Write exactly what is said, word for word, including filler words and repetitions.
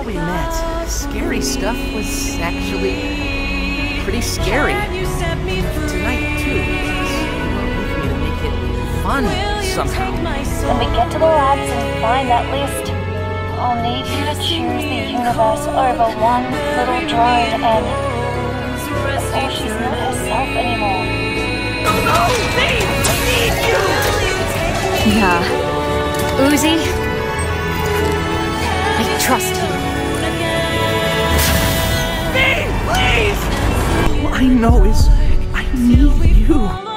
before we met, scary stuff was actually pretty scary. Tonight, too, because you were with me to make it fun somehow. When we get to the labs and find that list, I'll need you to choose the universe over one little drone and... before she's not herself anymore. No, Faith! I need you! Yeah. Uzi? I trust you. Faith, please! All I know is I need you.